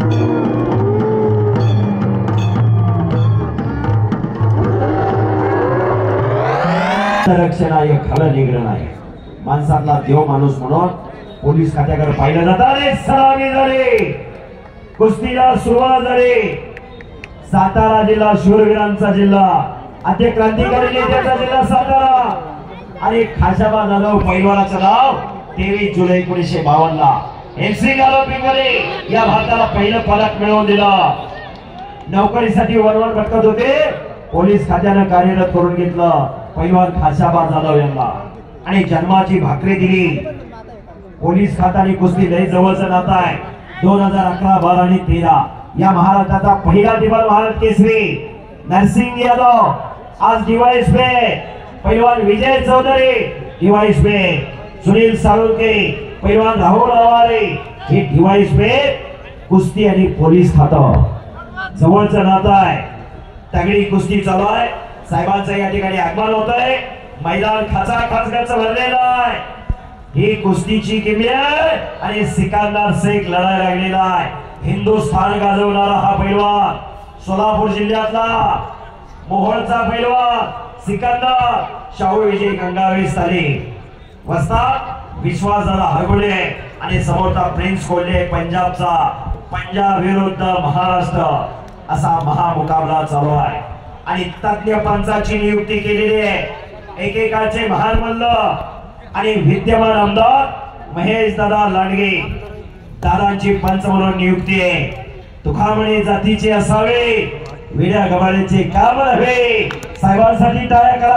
रक्षणाय खालं निघणं नाही. माणसातला देव माणूस म्हणून पोलीस खात्याकडे पाहिलं जातं. अरे सलामी झाली, कुस्तीला सुरुवात झाली. सातारा जिल्हा शूरवीरांचा जिल्हा, आद्य क्रांतिकारी नेत्याचा जिल्हा सातारा आणि खाशाबा जाधव पैलवानाचं नाव 23 जुलै 1952 ला एमसी ऑलिम्पिकमध्ये या भारताला पहिलं पदक मिळवून दिलं. नोकरीसाठी वरवर भटकत होते, पोलीस खात्यानं कार्यरत करून घेतलं पैलवान खाशाबा जाधव यांना आणि जन्माची भाकरी दिली. पोलीस खात्याने कुस्ती लय जवळचं नातं आहे. 2011, 12 आणि 13 या महाराष्ट्राचा पहिला टिबल भारत केसरी नरसिंग यादव, आज डिवाइस पे पैलवान विजय चौधरी, डिवाइस पे सुनील साळुंके, पैलवान राहुल रवारे, हे डिवाइस पे कुस्ती आणि पोलीस खातं जवळचं नातं आहे. तगडी कुस्ती चालू आहे. साहेबांचं या ठिकाणी आगमन होतंय. मैदान खाचाखाच भरलेलं आहे. ही कुस्तीची किमया आहे आणि सिकंदर शेख लढाई लागलेला आहे. हिंदुस्थान गाजवणारा हा पैलवान, सोलापूर जिल्ह्यातला मोहोळचा पैलवान सिकंदर शाहू विजय गंगावे साली वस्ताद विश्वासदादा हरगुले आणि समोरचा प्रिन्स कोल्हे पंजाबचा. पंजाब विरुद्ध महाराष्ट्र असा महामुकाबला चालू आहे आणि तज्ञ पंचाची नियुक्ती केलेली आहे. एकेकाचे महान मल्ल आणि विद्यमान आमदार महेश दादा लांडगे दादांची पंच म्हणून नियुक्ती आहे. तुकामणी जातीचे असावे, विड्या गबाळीचे काम नव्हे. साहेबांसाठी टाळ्या करा.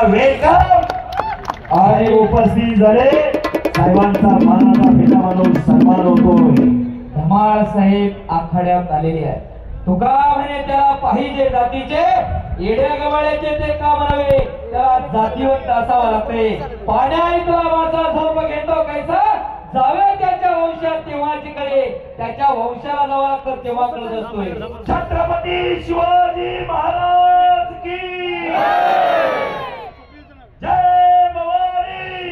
वेलकम आणि उपस्थित झाले साहेबांचा मानाचा फेटा मानून सन्मान होतोय. धमाळ साहेब आखाड्यात आलेले आहे. तुका म्हणे त्याला पाहिजे जातीचे, येड्या गबाळ्याचे ते काम नव्हे, त्याला जातीवंत असावं लागते. पाण्याला माझा झोप घेतो कैसा जावे त्याच्या वंशात तेव्हाची कडे, त्याच्या वंशाला जावं लागतं तेव्हा कळत असतोय. छत्रपती शिवाजी महाराज की जय भवानी.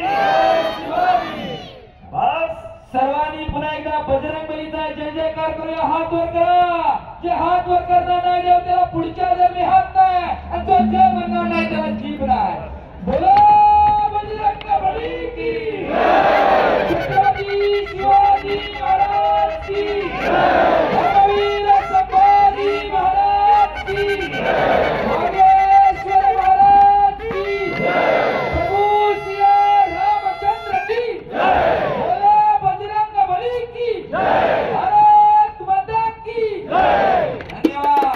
बस सर्वांनी पुन्हा एकदा बजरंग बलीचा जय जयकार करूया. हात वर करा. जे हात वर करणार नाही देव त्याला पुढच्या जन्मी हात नाही, आणि जो जय म्हणणार नाही त्याला जीभ नाही. बोलो बजरंग बली की छत्रपती शिवाजी महाराज की धर्मवीर संभाजी महाराज की नागेश्वर महाराज की प्रभू सिया रामचंद्र की बोलो बजरंग बली की भारत माता की धन्यवाद.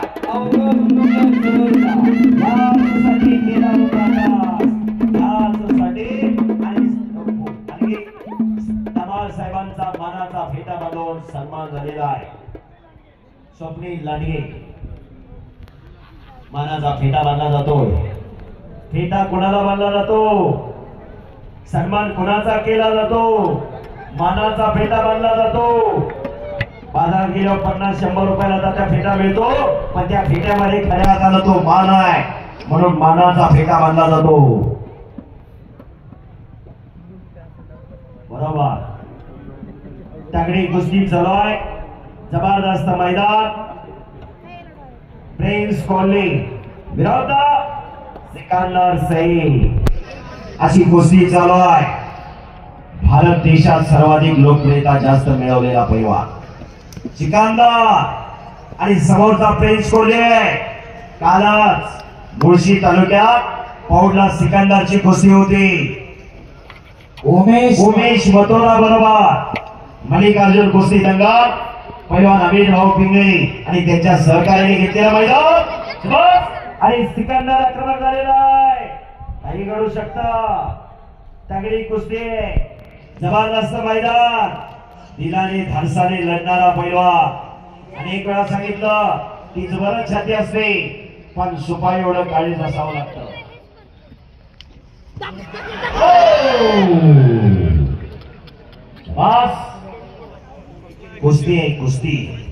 साहेबांचा मानाचा फेटा बांधून सन्मान झालेला आहे. स्वप्नील लांडगे मानाचा फेटा बांधला जातोय. फेटा कोणाला बांधला जातो, सन्मान कोणाचा केला जातो, मानाचा फेटा बांधला जातो. बाजारात गेल्यावर 50-100 रुपयाला त्या फेटा मिळतो, पण त्या फेट्यामध्ये खऱ्या अर्थानं तो मान आहे म्हणून मानाचा फेटा बांधला जातो. बरोबर. तगडी कुस्ती चालू आहे. जबरदस्त मैदान. प्रिन्स कोल्हे विरुद्ध सिकंदर शेख अशी कुस्ती चालू आहे. भारत देशात सर्वाधिक लोकप्रियता जास्त मिळवलेला पैलवान सिकंदर आणि समोरचा प्रिन्स कोल्हे. कालच मुळशी तालुक्यात पौडला सिकंदरची कुस्ती होती. उमेश मथुरा बरोबर मल्लिकार्जुन कुस्ती दंगल पैलवान अमित भाऊ पिंगळे आणि त्यांच्या सहकार्याने घेतलेला मैदान आणि सिकंदर आक्रमण झालेला आहे. काही घडू शकतं. तगडी कुस्ती, जबरदस्त मैदान. दिलाने धाडसाने लढणारा पैलवान. अनेक वेळा सांगितलं ती जबरदस्त छाती असते, पण सुपारी एवढं काळीच असावं लागतं. बस कुस्ती आहे कुस्ती.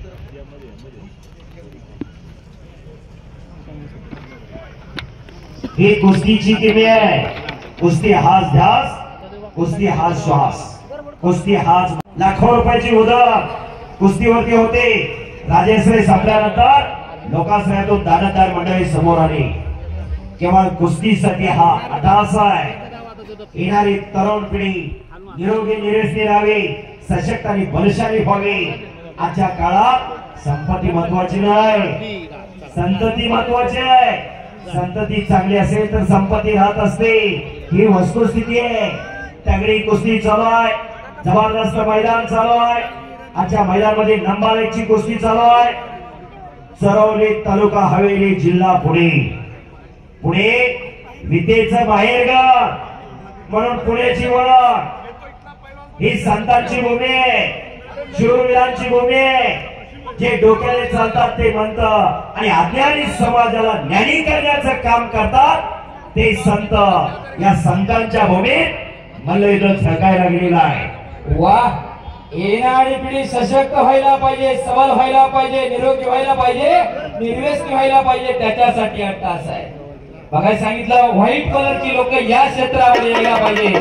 ही कुस्तीची किमया आहे. कुस्ती हाच ध्यास, कुस्ती हाच श्वास, कुस्ती हाच लाखो रुपयाची उदक कुस्तीवरती होते. राजेश्री संपल्यानंतर लोकाश्रयातून दानदार मंडळी समोर आली. केवळ कुस्तीसाठी हा अट्टास आहे. येणारी तरुण पिढी निरोगी निरोगी राहावी, सशक्त आणि बलशाली व्हावी. आजच्या काळात संपत्ती महत्वाची नाही, संतती महत्वाची आहे. संतती चांगली असेल तर संपत्ती राहत असते, ही वस्तुस्थिती आहे. तगडी कुस्ती चालू आहे, जबरदस्त मैदान चालू आहे. आजच्या मैदानामध्ये नंबर 1 ची कुस्ती चालू आहे. चरवली तालुका हवेली जिल्हा पुणे. पुणे विद्येचं बाहेरगाव म्हणून पुण्याची ओळख. ही संतांची भूमी आहे, शूरवीरांची भूमी आहे. जे डोक्याने चालतात ते म्हणत आणि अज्ञानी समाजाला ज्ञानी करण्याचं काम करतात ते संत. या संतांच्या भूमीत मल्लयुद्ध झळकायला गेलेला आहे. वाह, येणारी पिढी सशक्त व्हायला पाहिजे, सबल व्हायला पाहिजे, निरोगी व्हायला पाहिजे, निर्व्यसनी व्हायला पाहिजे. त्याच्यासाठी अट्टास आहे. बघायला सांगितलं व्हाईट कलरची लोक या क्षेत्रामध्ये यायला पाहिजे.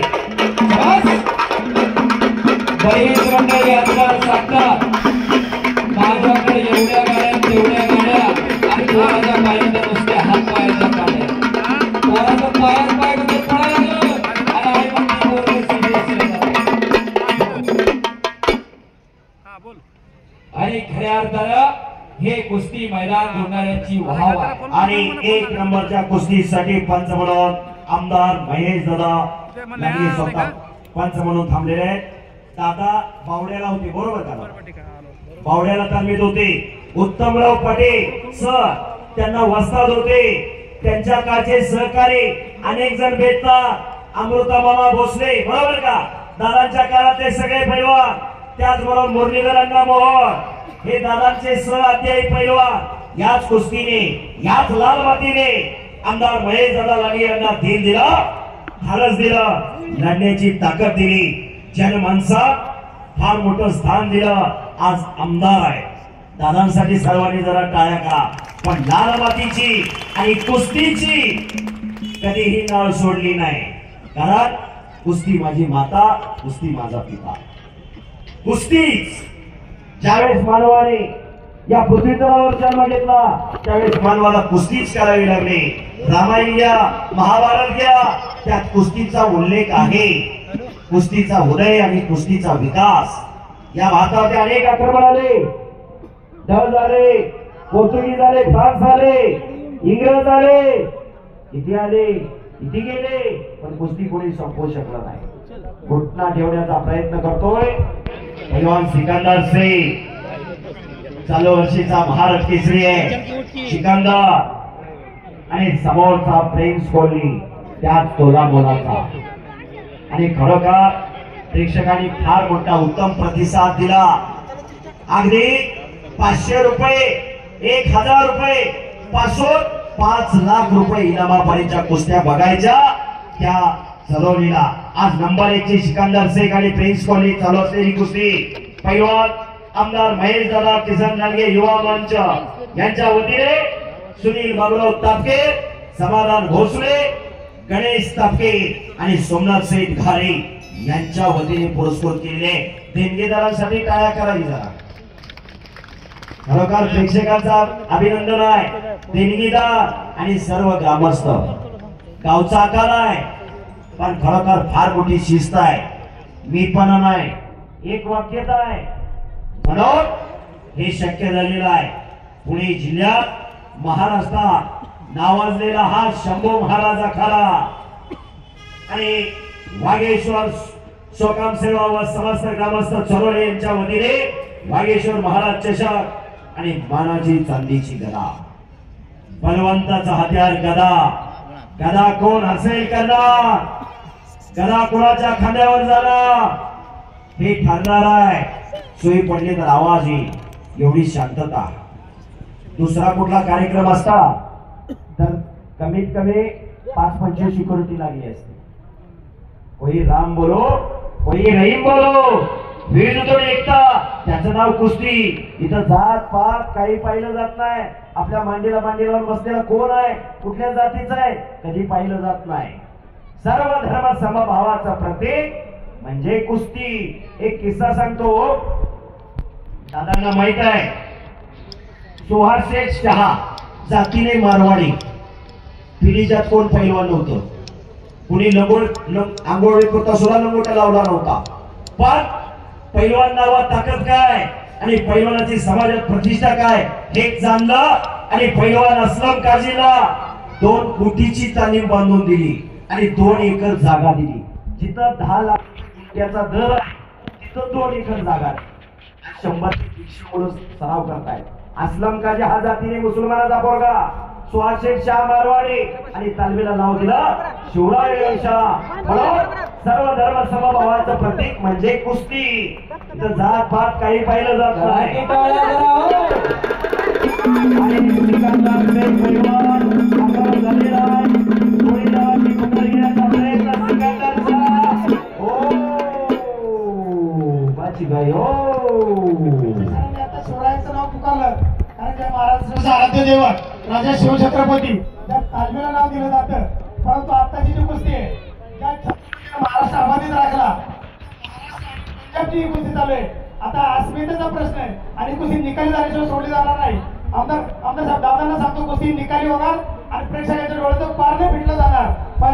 बरीच मंडळी आजकाल सांगतात माझ्याकडे एवढ्या गाड्या तेवढ्या गाड्या आणि माझ्या पायाच्या नुसत्या हात पायाच्या गाड्या. पोराचं पायात पाय मध्ये पडायला लागलं आणि आई म्हणते पोरं सिरियस आणि खऱ्या अर्थानं हे कुस्ती मैदान जोडणाऱ्यांची वाहवा आहे. आणि 1 नंबरच्या कुस्तीसाठी पंच म्हणून आमदार महेश दादा यांनी स्वतः पंच म्हणून थांबलेले आहेत. दादा बावड्याला होते, बरोबर का? बावड्याला तालमीत होते. उत्तमराव पाटील सर त्यांना वस्ताद होते. त्यांच्या काळचे सहकारी अनेक जण भेटतात. अमृता मामा भोसले, बरोबर का? दादांच्या काळात ते सगळे पैलवान. त्याचबरोबर मुरलीधर अण्णा मोहन हे दादांचे सह अध्यायी पैलवान. याच कुस्तीने, याच लाल मातीने आमदार महेश दादा लांडगे यांना धीर दिला, धाडस दिलं, लढण्याची ताकद दिली. जनमानसात फार मोठं स्थान दिलं. आज आमदार आहे. दादांसाठी सर्वांनी जरा टाळ्या करा. पण लाल मातीची आणि कुस्तीची कधीही नाळ सोडली नाही. कारण कुस्ती माझी माता, कुस्ती माझा पिता. कुस्तीच ज्यावेळेस मानवाने या पृथ्वीतलावर जन्म घेतला त्यावेळेस मानवाला कुस्तीच करावी लागली. रामायण घ्या, महाभारत घ्या, त्यात कुस्तीचा उल्लेख आहे. कुस्तीचा उदय आणि कुस्तीचा विकास. या भारतामध्ये अनेक आक्रमण आले, डच आले, पोर्तुगीज आले, फ्रान्स आले, इंग्रज आले, किती आले किती गेले, पण कुस्ती कोणी संपवू शकलं नाही. घुटना ठेवण्याचा प्रयत्न करतोय पैलवान सिकंदर शेख. चालू वर्षीचा महाराष्ट्र केसरी आहे सिकंदर. आणि समोरचा प्रिन्स कोहली त्याच तोला मोलाचा. आणि खरोखर प्रेक्षकांनी फार मोठा उत्तम प्रतिसाद दिला. अगदी 500 रुपये, 1000 रुपये पासून 5 लाख रुपये इनामापर्यंतच्या कुस्त्या बघायच्या त्या चालवलीला. आज नंबर 1 ची सिकंदर शेख आणि प्रिन्स कोहली चालू असलेली कुस्ती पैलवान आमदार महेश दादा किसन लांडगे युवा मंच यांच्या वतीने सुनील बाबूराव तापके, समाधान भोसले, गणेश तापके आणि सोमनाथ सेठ घारे यांच्या वतीने पुरस्कृत केलेले देणगीदारांसाठी टाळ्या करावी जरा. खरोखर प्रेक्षकांचा अभिनंदन आहे. देणगीदार आणि सर्व ग्रामस्थ. गावचा आकार आहे पण खरोखर फार मोठी शिस्त आहे. मी पण नाही, एक वाक्यता आहे म्हणून हे शक्य झालेलं आहे. पुणे जिल्ह्यात, महाराष्ट्रात नावाजलेला हा शंभू महाराज अखाडा आणि वाघेश्वर शोकाम सेवा व समस्त ग्रामस्थ चरोळे यांच्या वतीने वाघेश्वर महाराज चषक आणि मानाची चांदीची गदा. बलवंताचा हत्यार गदा. गदा कोण असेल करणार, गदा कोणाच्या खांद्यावर जाणार हे ठरणार आहे. सोयी पडली तर आवाज येईल एवढी शांतता. दुसरा कुठला कार्यक्रम असता तर कमीत कमी 5-25 सिक्युरिटी लागली असते. कोई राम बोलो, कोई रहीम बोलो, विरुद्ध एकता, त्याचं नाव कुस्ती. इथं जात पात काही पाहिलं जात नाही. आपल्या मांडीवर बसलेला कोण आहे, कुठल्या जातीचा आहे, कधी पाहिलं जात नाही. सर्व धर्म समभावाचं प्रतीक म्हणजे कुस्ती. एक किस्सा सांगतो. दादांना माहित आहे सुहास शेख शहा जातीने मारवाडी, पिढीजात कोण पैलवान नव्हतं, कुणी आंघोळी करता सुद्धा लंगोटा लावला नव्हता. पण पैलवान नावात ताकद काय आणि पैलवानाची समाजात प्रतिष्ठा काय हे जाणलं आणि पैलवान असलम काझीला 2 कोटीची तालीम बांधून दिली आणि 2 एकर जागा दिली. जिथं 10 लाख रुपयाचा दर आहे तिथं 2 एकर जागा आहे. 100 ते 150 मुलं सराव करतायत. असलम काझी हा जातीने मुसलमानाचा पोरगा, सुहास शेख शाह मारवाडी आणि तालमीला नाव दिलं शिवराय वंशा. म्हणून सर्व धर्म समभावाचं प्रतीक म्हणजे कुस्ती. इथं जात पात काही पाहिलं जात नाही. आणि सिकंदर शेख पैलवान आक्रमण झालेला आहे. कोणी नावाची पकड घेण्याचा प्रयत्न सिकंदरचा. ओ बाची बाई ओ आता शिवरायांचं नाव पुकारलं कारण त्या महाराष्ट्राचा आराध्य दैवत राजा शिवछत्रपती त्या तालमीला नाव दिलं जातं. परंतु आताची जी कुस्ती आहे त्या महाराष्ट्र अबाधित राखला पंजाबची ही कुस्ती चालू आहे. आता अस्मितेचा प्रश्न आहे आणि कुस्ती निकाली झाल्याशिवाय सोडली जाणार नाही. आमदार साहेब दादांना सांगतो कुस्ती निकाली होणार आणि प्रेक्षकांच्या डोळ्यातून पारणे फिटलं जाणार.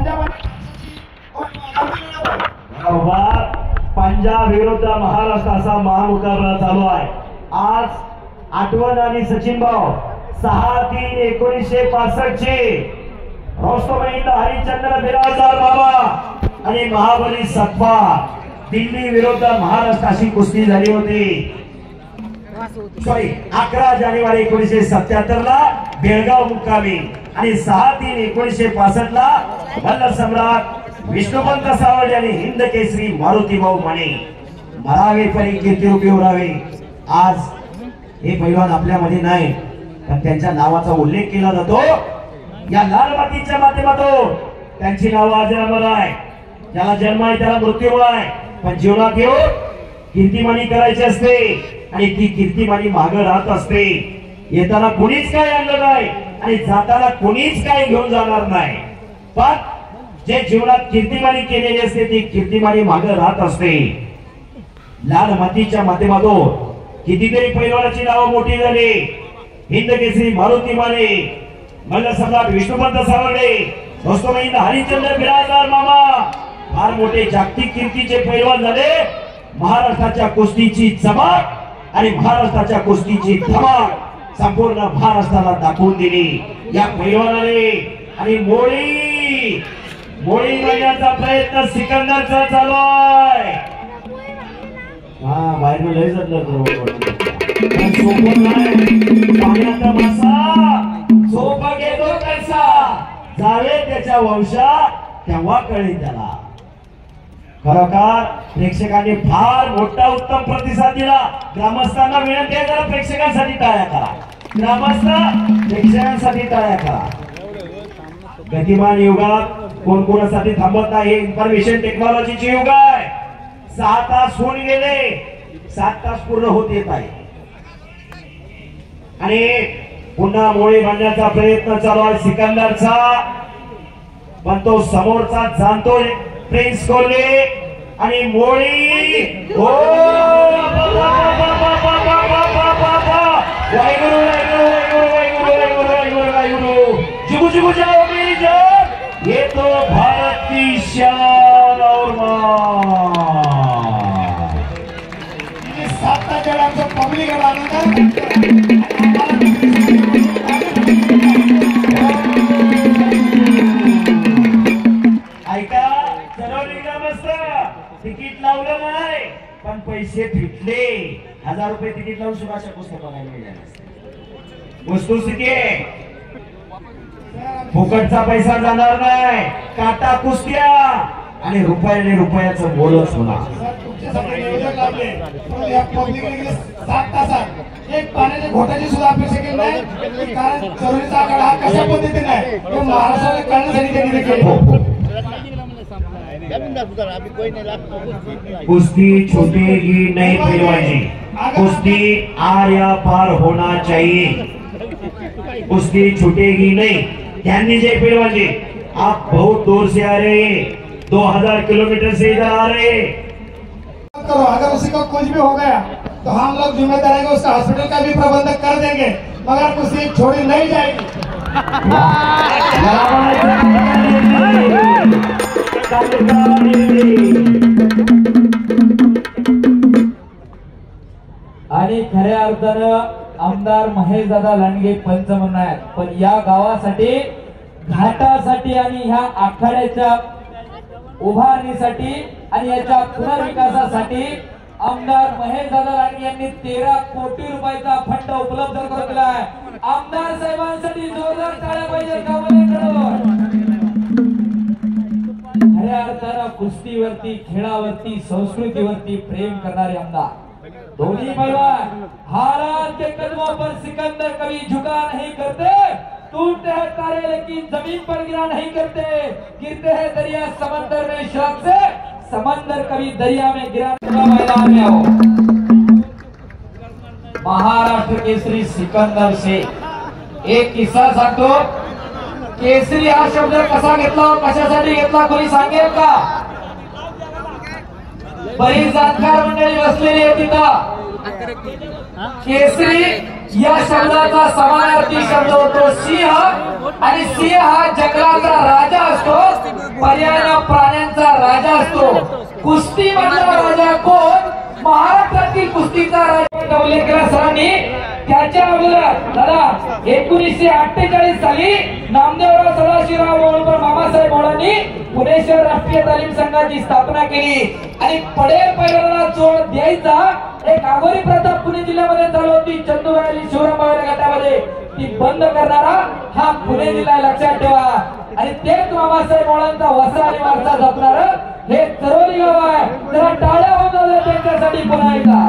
पंजाब विरुद्ध महाराष्ट्र असा महामुकाबला चालू आहे. आज आठवण आणि सचिन भाऊ 6/3/1965 चे रोस्तमहिंद हरिश्चंद्र बिराजदार बाबा आणि महाबली सतपाल दिल्ली विरुद्ध महाराष्ट्र अशी कुस्ती झाली होती. सॉरी 11 जानेवारी 1977 ला बेळगाव मुक्कामी आणि 6/3/1965 ला मल्ल सम्राट विष्णुपंत सावंत आणि हिंद केसरी मारुती भाऊ माने मरावे परी कीर्तिरूपी उरावे. आज हे पैलवान आपल्यामध्ये नाही पण त्यांच्या नावाचा उल्लेख केला जातो या लाल मातीच्या माध्यमातून. त्यांची नाव आज अमर आहे. ज्याला जन्म आहे त्याला मृत्यू आहे पण जीवनात येऊन कीर्तिमानी करायची असते आणि ती कीर्तिमानी मागे राहत असते. येताना कोणीच काय आणलं नाही आणि जाताना कोणीच काय घेऊन जाणार नाही. पण जे जीवनात कीर्तिमानी केलेली असते ती कीर्तिमानी मागे राहत असते. लाल मातीच्या माध्यमातून कितीतरी पैलवानाची नावं मोठी झाली. हिंद केसरी मारुती माने, मल्ल सम्राट विष्णुपंत सावंडे, रोस्तमहिंद हरिश्चंद्र बिराजदार मामा फार मोठे जागतिक कीर्तीचे पैलवान झाले. महाराष्ट्राच्या कुस्तीची चमक आणि महाराष्ट्राच्या कुस्तीची धमाक संपूर्ण महाराष्ट्राला दाखवून दिली या पैलवानाने. आणि मोळी बनण्याचा प्रयत्न सिकंदरचा चालू आहे. बाहेर लय जातलं पाण्याचा मासा झोप घेतो कसा जावे त्याच्या वंशा तेव्हा कळेल त्याला. खरोखर प्रेक्षकांनी फार मोठा उत्तम प्रतिसाद दिला. ग्रामस्थांना विनंती आहे जरा प्रेक्षकांसाठी टाळ्या करा. ग्रामस्थ प्रेक्षकांसाठी टाळ्या करा. गतिमान युगात कोण कोणासाठी थांबत नाही. इन्फॉर्मेशन टेक्नॉलॉजीची युग आहे. 6 तास होऊन गेले, 7 तास पूर्ण होत येत आहे आणि पुन्हा मोळी बांधण्याचा प्रयत्न चालू आहे सिकंदरचा. पण तो समोरचा जाणतोय प्रिन्स कोल्हे आणि मोळी. ओ वाहिगुरु वाहिगुरु वाहिगुरु वाहिगुरु वाहिगुरु वाहिगुरु जुगु जुगु जाओ मेरी जान ये तो भारत की शान और मान. 7 जणांचं पब्लिक ऐका चरवलीला मस्त तिकीट लावलं नाही पण पैसे फिटले. 1000 रुपये तिकीट लावून सुभाषा पुस्तक बघायला मिळाले. वस्तुस्थिती फुकटचा पैसा जाणार नाही. काटा कुस्त्या आणि रुपयाने रुपयाचं बोलच होणार. सात तासात एक पाण्याच्या घोटाची सुद्धा अपेक्षा केली नाही कारण चोरीचा आकडा हा कशा पद्धतीने आहे तो महाराष्ट्राला कळण्यासाठी त्यांनी केलं. कुश्ती छूटेगी नहीं पहलवानी, कुश्ती आर या पार होना चाहिए. कुश्ती छूटेगी नहीं. ध्यान दीजिए पहलवान जी, आप बहुत दूर से आ रहे हैं, 2000 किलोमीटर से इधर आ रहे हैं. अगर उसी को कुछ भी हो गया तो हम लोग जिम्मेदार है उसका हॉस्पिटल का भी प्रबंध कर देंगे. मगर कुश्ती छोड़ी नहीं जाएगी। आणि खऱ्या अर्थानं आमदार महेशदादा लांडगे पंच म्हणून आहेत, पण या गावासाठी घाटासाठी आणि ह्या आखाड्याच्या उभारणीसाठी आणि याच्या पुनर्विकासासाठी आमदार महेशदादा लांडगे यांनी 13 कोटी रुपयाचा फंड उपलब्ध करून दिला आहे. आमदार साहेबांसाठी जोरदार टाळ्या पाहिजे गावाकडून. खऱ्या अर्थानं कुस्तीवरती, खेळावरती, संस्कृतीवरती प्रेम करणारे आमदार. दोन्ही पहलवान हालात के कदमों पर सिकंदर कभी झुका नहीं करते, टूटते हैं तारे लेकिन जमीन पर गिरा नहीं करते, गिरते हैं दरिया समंदर में शौक से, समंदर कभी दरिया में गिरा मैदान में हो. महाराष्ट्र केसरी सिकंदर से एक किस्सा सांगतो. केसरी हा शब्द कसा घेतला, कशासाठी घेतला, कोणी सांगेल का? बरीच जाणकार मंडळी बसलेली आहे तिथं. केसरी या शब्दाचा समानार्थी शब्द होतो सिंह, आणि सिंह हा जंगलाचा राजा असतो, पर्यायाने प्राण्यांचा राजा असतो. कुस्ती मधला राजा कोण? महाराष्ट्रातील कुस्तीचा राजा उल्लेख केला सरांनी. त्याच्या अगोदर दादा 1948 साली नामदेवराव सदाशिवराव होळकर मामासाहेब होळकरांनी पुणे शहर राष्ट्रीय तालीम संघाची स्थापना केली आणि पडेल पैलवानाला जोड द्यायचा एक आगोरी प्रथा पुणे जिल्ह्यामध्ये चालू होती. चंदूबाई आणि शिवरामबाई गटामध्ये ती बंद करणारा हा पुणे जिल्हा लक्षात ठेवा. आणि तेच मामासाहेब होळकरांचा वसा आणि वारसा जपणार हे चरोली गाव आहे. जरा टाळ्या होत त्यांच्यासाठी पुन्हा एकदा.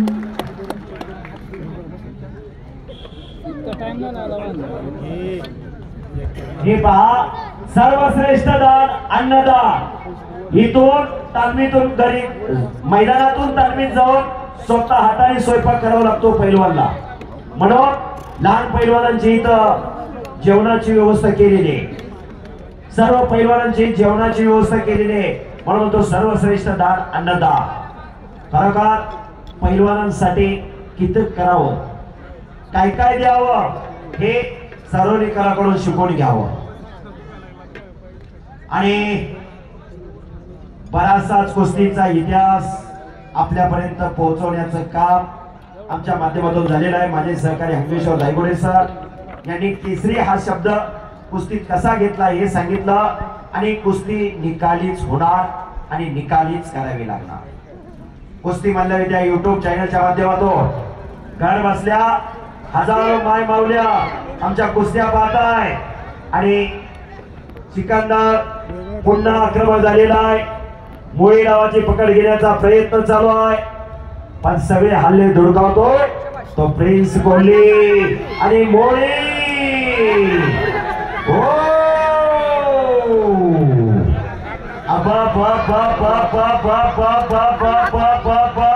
हे पहा, सर्वश्रेष्ठ दान अन्नदान. इथून तालमीतून घरी मैदानातून तालमीत जाऊन स्वतः हाताने स्वयंपाक करावा लागतो पैलवानला. म्हणून लहान पैलवानांची इथं जेवणाची व्यवस्था केलेली आहे. सर्व पैलवानांची जेवणाची व्यवस्था केलेली आहे. म्हणून तो सर्वश्रेष्ठ दान अन्नदान. खरोखर पैलवानांसाठी किती करावं, काय काय द्यावं हे सर्वनिकाराकडून शिकून घ्यावं. आणि बराचसाच कुस्तीचा इतिहास आपल्यापर्यंत पोहोचवण्याचं काम आमच्या माध्यमातून झालेलं आहे. माझे सहकारी हंमेश्वर दायगुडे सर यांनी केसरी हा शब्द कुस्तीत कसा घेतला हे सांगितलं. आणि कुस्ती निकालीच होणार आणि निकालीच करावी लागणार. कुस्ती मल्ल विद्या युट्यूब चॅनलच्या माध्यमातून घर बसल्या हजारो माय माऊल्या आमच्या कुस्त्या पाहताय. आणि सिकंदर पुन्हा आक्रमण झालेला आहे. मुळी डावाची पकड घेण्याचा प्रयत्न चालू आहे, पण सगळे हल्ले धुडकावतोय तो प्रिन्स कोहली आणि मोळी. हो अबा बा बा बा बा बा बा बा बा बा बा